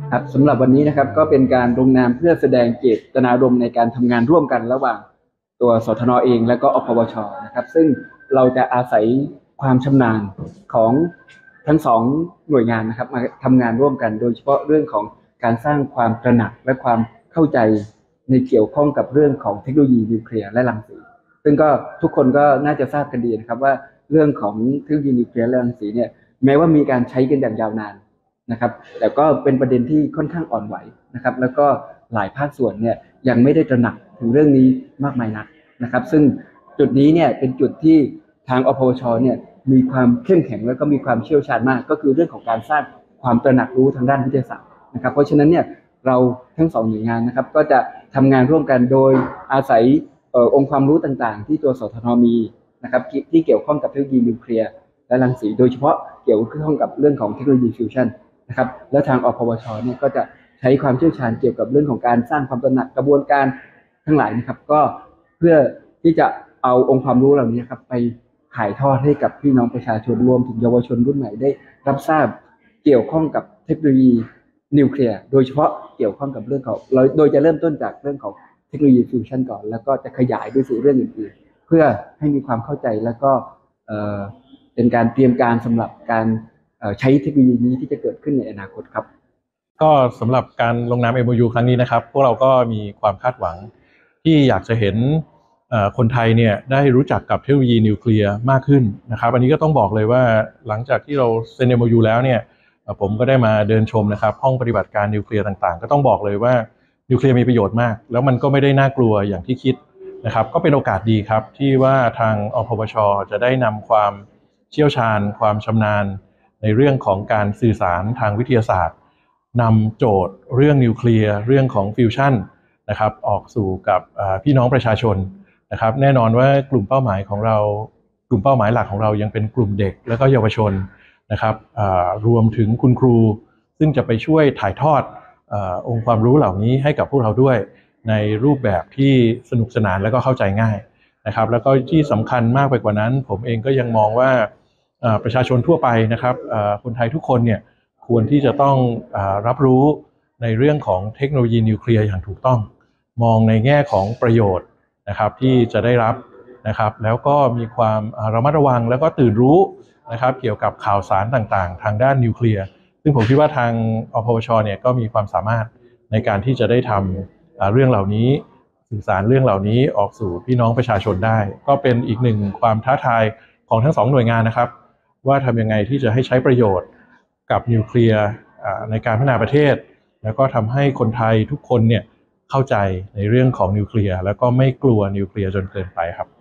ครับสำหรับวันนี้นะครับก็เป็นการลงนามเพื่อแสดงเจตนารมณ์ในการทำงานร่วมกันระหว่างตัวสทนเองและก็อพวชนะครับซึ่งเราจะอาศัยความชำนาญของทั้งสองหน่วยงานนะครับมาทำงานร่วมกันโดยเฉพาะเรื่องของการสร้างความตระหนักและความเข้าใจในเกี่ยวข้องกับเรื่องของเทคโนโลยีนิวเคลียร์และรังสีซึ่งก็ทุกคนก็น่าจะทราบกันดีนะครับว่าเรื่องของเทคโนโลยีนิวเคลียร์และรังสีเนี่ยแม้ว่ามีการใช้กันอย่างยาวนานนะครับแต่ก็เป็นประเด็นที่ค่อนข้างอ่อนไหวนะครับแล้วก็หลายภาคส่วนเนี่ยยังไม่ได้ตระหนักถึงเรื่องนี้มากมายนักนะครับซึ่งจุดนี้เนี่ยเป็นจุดที่ทางอพวชเนี่ยมีความเข้มแข็งแล้วก็มีความเชี่ยวชาญมากก็คือเรื่องของการสร้างความตระหนักรู้ทางด้านวิทยาศาสตร์นะครับเพราะฉะนั้นเนี่ยเราทั้งสองหน่วยงานนะครับก็จะทำงานร่วมกันโดยอาศัยองค์ความรู้ต่างๆที่ตัวสทนมีนะครับที่เกี่ยวข้องกับเทคโนโลยีนิวเคลียร์และรังสีโดยเฉพาะเกี่ยวข้องกับเรื่องของเทคโนโลยีฟิวชั่นนะครับแล้วทางอพวชเนี่ยก็จะใช้ความเชี่ยวชาญเกี่ยวกับเรื่องของการสร้างความตระหนักกระบวนการทั้งหลายนะครับก็เพื่อที่จะเอาองค์ความรู้เหล่านี้ครับไปถ่ายทอดให้กับพี่น้องประชาชนรวมถึงเยาวชนรุ่นใหม่ได้รับทราบเกี่ยวข้องกับเทคโนโลยีนิวเคลียร์โดยเฉพาะเกี่ยวข้องกับเรื่องของโดยจะเริ่มต้นจากเรื่องของเทคโนโลยีฟิวชั่นก่อนแล้วก็จะขยายไปสู่เรื่องอื่นๆเพื่อให้มีความเข้าใจแล้วก็เป็นการเตรียมการสำหรับการใช้เทคโนโลยีนี้ที่จะเกิดขึ้นในอนาคตครับก็สำหรับการลงนาม MOU ครั้งนี้นะครับพวกเราก็มีความคาดหวังที่อยากจะเห็นคนไทยเนี่ยได้รู้จักกับเทคโนโลยีนิวเคลียร์มากขึ้นนะครับอันนี้ก็ต้องบอกเลยว่าหลังจากที่เราเซ็น MOU แล้วเนี่ยผมก็ได้มาเดินชมนะครับห้องปฏิบัติการนิวเคลียร์ต่างๆก็ต้องบอกเลยว่านิวเคลียร์มีประโยชน์มากแล้วมันก็ไม่ได้น่ากลัวอย่างที่คิดนะครับก็เป็นโอกาสดีครับที่ว่าทางอพวชจะได้นำความเชี่ยวชาญความชำนาญในเรื่องของการสื่อสารทางวิทยาศาสตร์นำโจทย์เรื่องนิวเคลียร์เรื่องของฟิวชั่นนะครับออกสู่กับพี่น้องประชาชนนะครับแน่นอนว่ากลุ่มเป้าหมายของเรากลุ่มเป้าหมายหลักของเรายังเป็นกลุ่มเด็กและก็เยาวชนนะครับรวมถึงคุณครูซึ่งจะไปช่วยถ่ายทอดองค์ความรู้เหล่านี้ให้กับพวกเราด้วยในรูปแบบที่สนุกสนานและก็เข้าใจง่ายนะครับแล้วก็ที่สำคัญมากไปกว่านั้นผมเองก็ยังมองว่าประชาชนทั่วไปนะครับคนไทยทุกคนเนี่ยควรที่จะต้องรับรู้ในเรื่องของเทคโนโลยีนิวเคลียร์อย่างถูกต้องมองในแง่ของประโยชน์นะครับที่จะได้รับนะครับแล้วก็มีความระมัดระวังแล้วก็ตื่นรู้นะครับเกี่ยวกับข่าวสารต่างๆทางด้านนิวเคลียร์ซึ่งผมคิดว่าทางอพวชเนี่ยก็มีความสามารถในการที่จะได้ทำเรื่องเหล่านี้สื่อสารเรื่องเหล่านี้ออกสู่พี่น้องประชาชนได้ก็เป็นอีกหนึ่งความท้าทายของทั้งสองหน่วยงานนะครับว่าทำยังไงที่จะให้ใช้ประโยชน์กับนิวเคลียร์ในการพัฒนาประเทศแล้วก็ทำให้คนไทยทุกคนเนี่ยเข้าใจในเรื่องของนิวเคลียร์แล้วก็ไม่กลัวนิวเคลียร์จนเกินไปครับ